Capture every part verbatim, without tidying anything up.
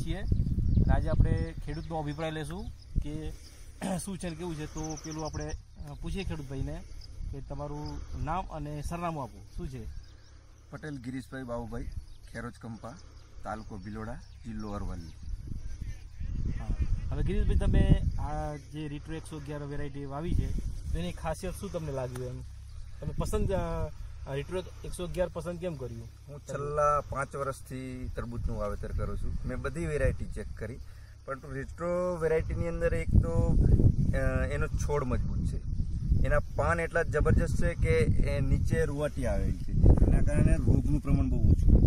છીએ અને આજે આપણે ખેડૂતનો અભિપ્રાય લેશું કે શું છે કેવું છે। તો પેલું આપણે પૂછીએ ખેડૂત ભાઈને કે તમારું નામ અને સરનામું આપો। શું છે? પટેલ ગિરીશભાઈ બાબુભાઈ, ખેરોજ કંપા, તાલુકો ભિલોડા, જિલ્લો અરવલ્લી। હા, હવે ગિરીશભાઈ તમે આ જે રીટ્રો એકસો અગિયાર વેરાયટી વાવી છે એની ખાસિયત શું તમને લાગ્યું? એમ તમે પસંદ રીટ્રો એકસો અગિયાર પસંદ કેમ કર્યું? હું છેલ્લા પાંચ વર્ષથી તરબૂચનું વાવેતર કરું છું। મેં બધી વેરાયટી ચેક કરી, પરંતુ રીટ્રો વેરાયટીની અંદર એક તો એનો છોડ મજબૂત છે, એના પાન એટલા જબરજસ્ત છે કે એ નીચે રૂવાટી આવેલી છે, એના કારણે રોગનું પ્રમાણ બહુ ઓછું છે।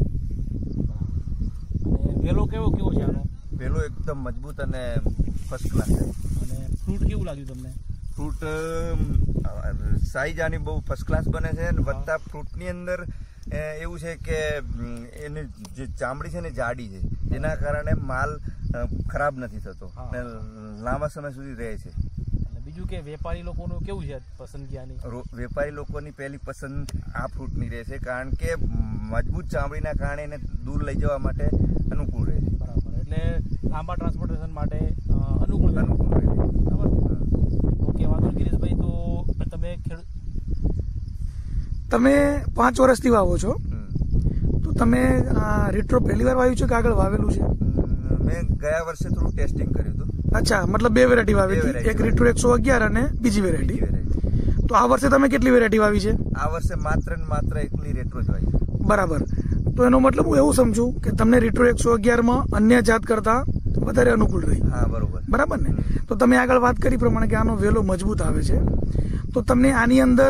અને વેલો કેવો કેવો છે આનો? વેલો એકદમ મજબૂત અને ફર્સ્ટ ક્લાસ છે। અને ફ્રૂટ કેવું લાગ્યું તમને? ફ્રૂટ સાઈઝ આની બહુ ફર્સ્ટ ક્લાસ બને છે અને વત્તા ફ્રૂટની અંદર એવું છે કે એની જે ચામડી છે ને જાડી છે, જેના કારણે માલ ખરાબ નથી થતો અને લાંબા સમય સુધી રહે છે। અને બીજું કે વેપારી લોકોનું કેવું છે પસંદગી આની? વેપારી લોકોની પહેલી પસંદ આ ફ્રૂટની રહે છે, કારણ કે મજબૂત ચામડીના કારણે એને દૂર લઈ જવા માટે અનુકૂળ રહે છે। બરાબર, એટલે લાંબા ટ્રાન્સપોર્ટેશન માટે અનુકૂળ અનુકૂળ રહે છે। બરાબર, ઓકે, વાંધો ગિરીશભાઈ। તો તમે ખેડૂત તમે પાંચ વર્ષથી વાવો છો, તો તમે રીટ્રો પહેલી વાર વાવ્યું છે કે આગળ વાવેલું છે? મેં ગયા વર્ષે થોડું ટેસ્ટિંગ કર્યું હતું। અચ્છા, મતલબ બે વેરાયટી વાવી હતી, એક રીટ્રો એકસો અગિયાર અને બીજી વેરાયટી। તો આ વર્ષે તમે કેટલી વેરાયટી વાવી છે? આ વર્ષે માત્ર ને માત્ર એકલી રેટ્રો જ વાવી। બરાબર, તો એનો મતલબ હું એવું સમજુ કે તમને રીટ્રો એકસો અગિયાર માં અન્ય જાત કરતા વધારે અનુકૂળ રહી। હા, બરોબર, બરાબર ને? તો તમે આગળ વાત કરી પ્રમાણે કે આનો વેલો મજબૂત આવે છે, તો તમને આની અંદર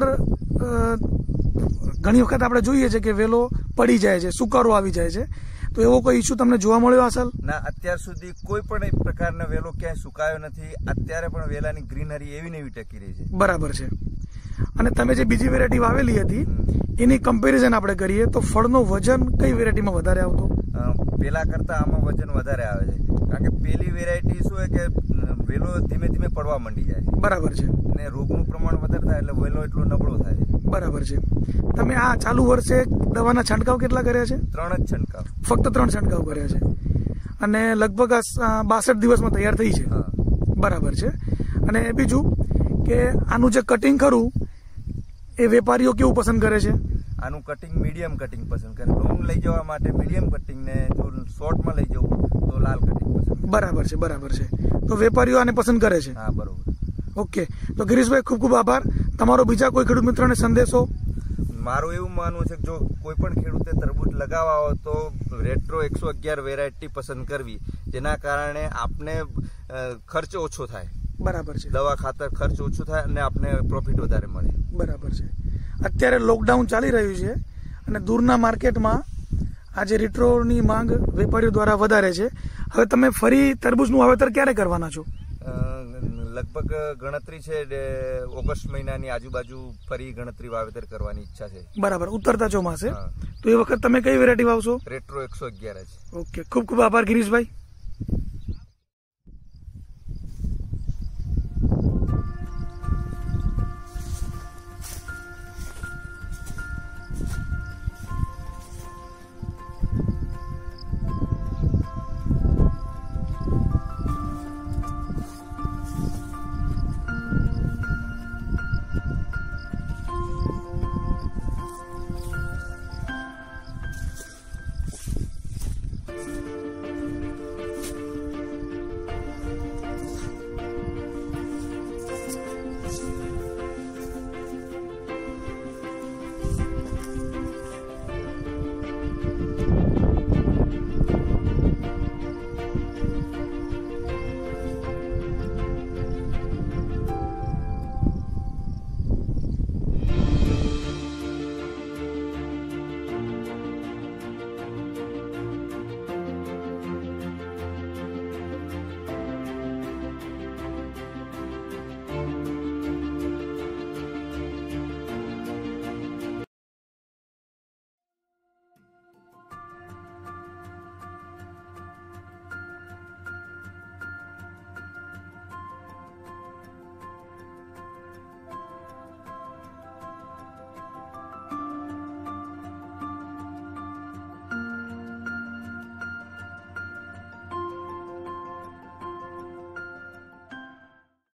ઘણી વખત આપણે જોઈએ છે કે વેલો પડી જાય છે, સુકારો આવી જાય છે, તો એવો કોઈ ઇસ્યુ તમને જોવા મળ્યો અસલ? ના, અત્યાર સુધી કોઈ પણ એક પ્રકારનો વેલો ક્યાંય સુકાયો નથી। અત્યારે પણ વેલાની ગ્રીનરી એવી ને એવી ટકી રહી છે। બરાબર છે। અને તમે જે બીજી વેરાયટી વાવેલી હતી એની કમ્પેરિઝન આપણે કરીએ તો ફળનો વજન કઈ વેરાયટીમાં વધારે આવતો? પેલા કરતા આમાં વજન વધારે આવે છે, કારણ કે પેલી વેરાયટી શું હોય કે વેલો ધીમે ધીમે પડવા માંડી જાય છે। બરાબર છે। અને રોગનું પ્રમાણ વધારે થાય એટલે વેલો એટલો નબળો થાય છે। બરાબર છે। તમે આ ચાલુ વર્ષે દવાના છંટકાવ કેટલા કર્યા છે? ત્રણ જ છંટકાવ, ફક્ત ત્રણ છંટકાવ કર્યા છે અને લગભગ બાસઠ દિવસમાં તૈયાર થઈ છે। બરાબર છે। અને બીજું કે આનું જે કટિંગ ખરું એ વેપારીઓ કેવું પસંદ કરે છે? આનું કટિંગ મીડિયમ કટિંગ પસંદ કરે। લોંગ લઈ જવા માટે મીડિયમ કટિંગ ને જો શોર્ટમાં લઈ જવું તો લાલ કટિંગ પસંદ કરે। બરાબર છે, બરાબર છે। તો વેપારીઓ આને પસંદ કરે છે? હા, બરોબર, ઓકે। તો ગિરીશભાઈ, ખૂબ ખૂબ આભાર તમારો। બીજા કોઈ ખેડૂત મિત્રોને સંદેશો? મારું એવું માનવું છે કે જો કોઈ પણ ખેડૂતે તરબૂચ લગાવવા હોય તો રેટ્રો એકસો અગિયાર વેરાયટી પસંદ કરવી, જેના કારણે આપને ખર્ચ ઓછો થાય। બરાબર છે। દવા ખાતર ખર્ચ ઓછો થાય અને આપને પ્રોફિટ વધારે મળે। બરાબર છે। અત્યારે લોકડાઉન ચાલી રહ્યું છે અને દૂરના માર્કેટમાં આજે રીટ્રોની માંગ વેપારીઓ દ્વારા વધારે છે। હવે તમે ફરી તરબૂચનું વાવેતર ક્યારે કરવાના છો? લગભગ ગણતરી છે ઓગસ્ટ મહિનાની આજુબાજુ ફરી ગણતરી વાવેતર કરવાની ઈચ્છા છે। બરાબર, ઉતરતા ચોમાસે। તો એ વખત તમે કઈ વેરાયટી વાવશો? રેટ્રો એકસો અગિયાર જ। ઓકે, ખૂબ ખૂબ આભાર ગિરીશભાઈ।